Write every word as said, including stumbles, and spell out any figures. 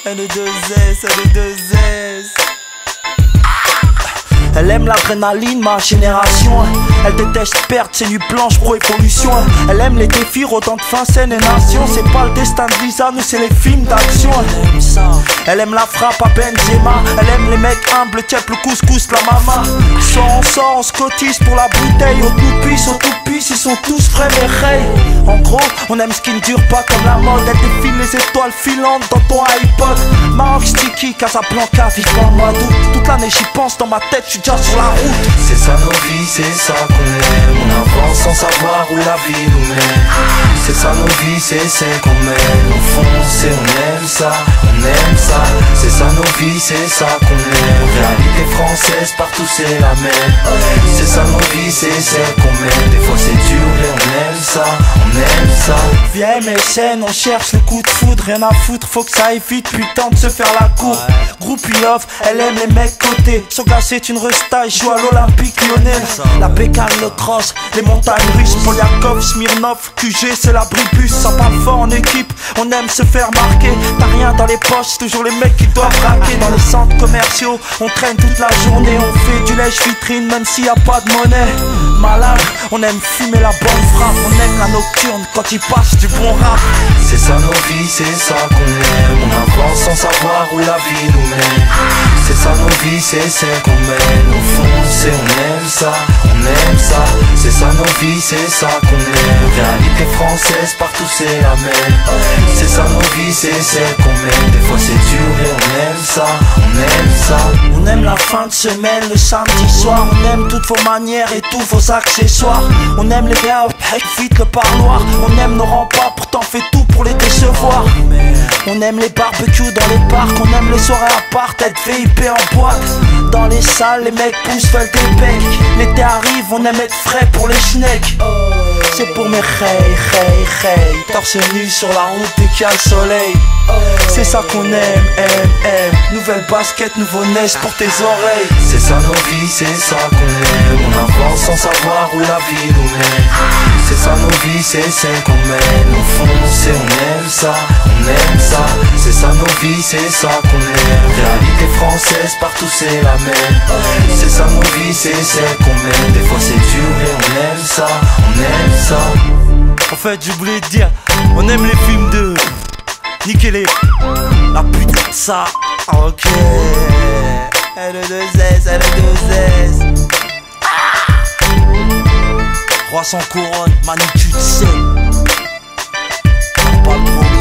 L deux S, L deux S. Elle aime l'adrénaline, ma génération. Elle déteste perdre, c'est nuit blanche, pro évolution. Elle aime les défis, rodant de fin, scène et nation. C'est pas le destin de Lisa, nous c'est les films d'action. Elle aime ça. Elle aime la frappe à Benzema. Elle aime les mecs humbles, tiep le couscous, la mama. Sort, on sort, on se cotise pour la bouteille. Au tout pisse, au tout pisse, ils sont tous frais mais ray. En gros, on aime ce qui ne dure pas comme la mode. Elle défile les étoiles filantes dans ton iPod. Maroc sticky, Casablanca, vive en mode. Toute l'année j'y pense, dans ma tête, j'suis déjà sur la route. C'est ça nos vies, c'est ça qu'on aime. On avance sans savoir où la vie nous mène. C'est ça nos vies, c'est celle qu'on mène. On fonce et on aime ça, on aime ça. C'est ça nos vies, c'est ça qu'on aime. Réalité française, partout c'est la même. C'est ça nos vies, c'est celle qu'on mène. Des fois c'est dur et on aime ça, on aime ça. Viens M S N, on cherche le coup de foudre. Rien à foutre, faut que ça aille vite, putain de se faire la cour. Groupe love, elle aime les mecs côté. Son gars c'est une resta, joue à l'Olympique Lyonnais. La bécane, le cross, les montagnes russes. Poliakov, Smirnov, Q G c'est l'abribus. Ça parle fort en équipe, on aime se faire marquer. T'as rien dans les poches, toujours les mecs qui doivent braquer. Dans les centres commerciaux, on traîne toute la journée. On fait du lèche vitrine même s'il y a pas de monnaie. Malade, on aime fumer la bonne frappe. On aime la nocturne quand il passe du bon rap. C'est ça nos vies, c'est ça qu'on aime. On avance sans savoir où la vie nous mène. C'est ça nos vies, c'est celle qu'on mène. On fonce et on aime ça, on aime ça. C'est ça nos vies, c'est ça qu'on aime. Réalité française, partout c'est la même. C'est ça nos vies, c'est celle qu'on mène. Des fois c'est dur et on aime ça, on aime ça. On aime la fin de semaine, le samedi soir. On aime toutes vos manières et tous vos accessoires. On aime les gars, vite le parloir. On aime nos remparts, pourtant fait tout pour les décevoir. On aime les barbecues dans les parcs. On aime les soirées à part, être V I P en boîte. Dans les salles, les mecs poussent, veulent des becs. L'été arrive, on aime être frais pour les schnecks. C'est pour mes hey, hey, hey. Torse nu sur la route dès qu'il y a le soleil. C'est ça qu'on aime, aime, aime. Nouvelle basket, nouveau nez pour tes oreilles. C'est ça nos vies, c'est ça qu'on aime. On avance sans savoir où la vie nous mène. C'est ça nos vies, c'est celle qu'on mène. On fonce et on aime ça, on aime ça. C'est ça nos vies, c'est ça qu'on aime. Réalité française, partout c'est la même. C'est ça nos vies, c'est celle qu'on mène. Des fois c'est dur et on aime ça, on aime ça. En fait, j'ai oublié de dire, on aime les films de niquer les la putain de ça. Ok. L deux S, L deux S. Roi sans couronne, Manu tu le sais. Pas de problème.